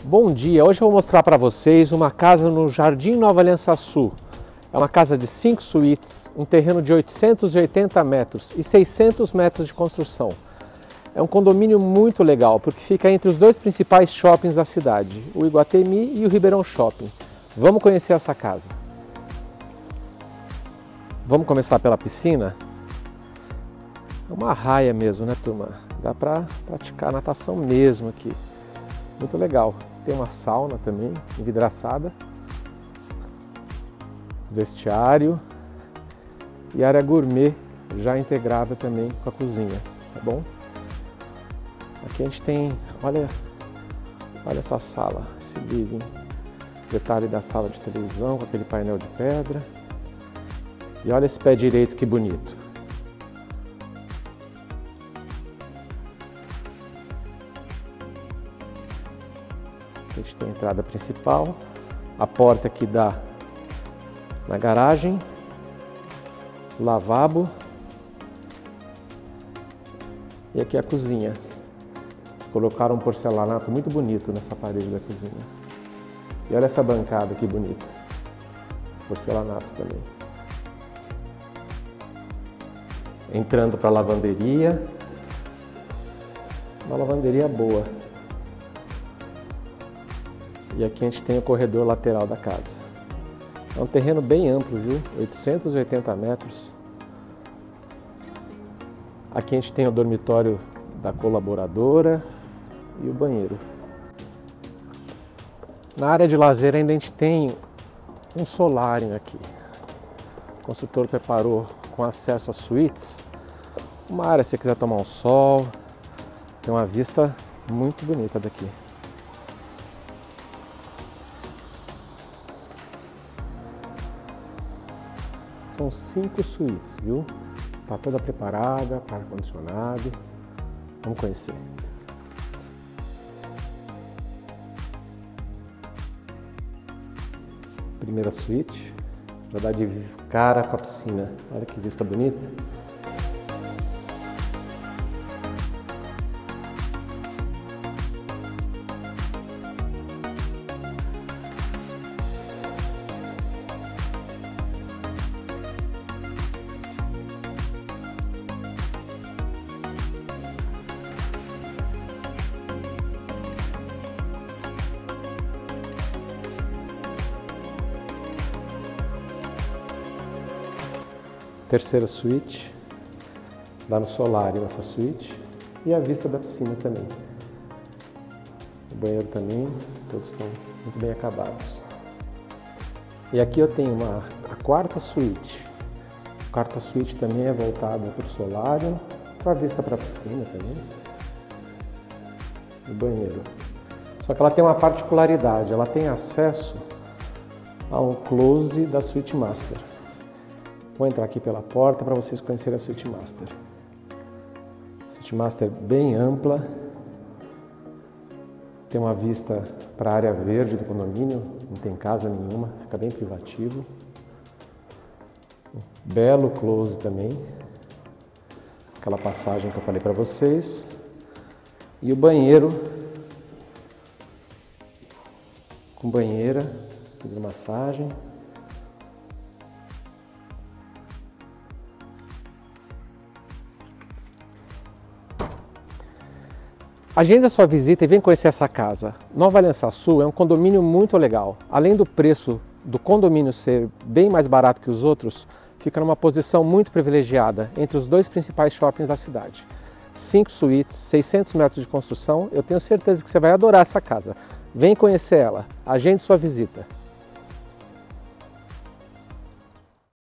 Bom dia, hoje eu vou mostrar para vocês uma casa no Jardim Nova Aliança Sul. É uma casa de 5 suítes, um terreno de 880 metros e 600 metros de construção. É um condomínio muito legal porque fica entre os dois principais shoppings da cidade, o Iguatemi e o Ribeirão Shopping. Vamos conhecer essa casa. Vamos começar pela piscina? É uma raia mesmo, né, turma? Dá para praticar natação mesmo aqui. Muito legal. Tem uma sauna também, envidraçada. Vestiário. E área gourmet, já integrada também com a cozinha, tá bom? Aqui a gente tem, olha essa sala, esse living. Detalhe da sala de televisão com aquele painel de pedra. E olha esse pé direito que bonito. A gente tem a entrada principal, a porta que dá na garagem, lavabo e aqui a cozinha. Colocaram um porcelanato muito bonito nessa parede da cozinha. E olha essa bancada que bonita, porcelanato também. Entrando para a lavanderia, uma lavanderia boa. E aqui a gente tem o corredor lateral da casa. É um terreno bem amplo, viu? 880 metros. Aqui a gente tem o dormitório da colaboradora e o banheiro. Na área de lazer ainda a gente tem um solário aqui. O construtor preparou com acesso às suítes. Uma área se você quiser tomar um sol. Tem uma vista muito bonita daqui. São 5 suítes, viu? Tá toda preparada, para ar-condicionado. Vamos conhecer. Primeira suíte, já dá de cara com a piscina. Olha que vista bonita. Terceira suíte, lá no solário essa suíte e a vista da piscina também. O banheiro também, todos estão muito bem acabados. E aqui eu tenho a quarta suíte. A quarta suíte também é voltada para o solário, com a vista para a piscina também. O banheiro. Só que ela tem uma particularidade, ela tem acesso a um close da suíte master. Vou entrar aqui pela porta para vocês conhecerem a suíte master. Suíte master bem ampla. Tem uma vista para a área verde do condomínio, não tem casa nenhuma, fica bem privativo. Um belo close também. Aquela passagem que eu falei para vocês. E o banheiro com banheira, hidromassagem. Agenda sua visita e vem conhecer essa casa. Nova Aliança Sul é um condomínio muito legal. Além do preço do condomínio ser bem mais barato que os outros, fica numa posição muito privilegiada entre os dois principais shoppings da cidade. 5 suítes, 600 metros de construção, eu tenho certeza que você vai adorar essa casa. Vem conhecer ela, agende sua visita.